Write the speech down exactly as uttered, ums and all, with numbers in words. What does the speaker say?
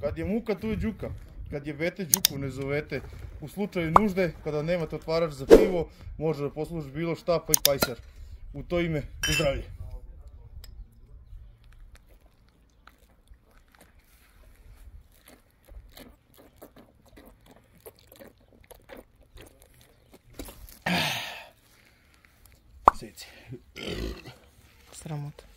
Kad je muka, tu je đuka. Kad je bete, đuku ne zovete. U slučaju nužde, kada nemate otvarač za pivo, može da posluži bilo šta, pa i pajsar. U to ime, zdravlje. Seci. Sramota.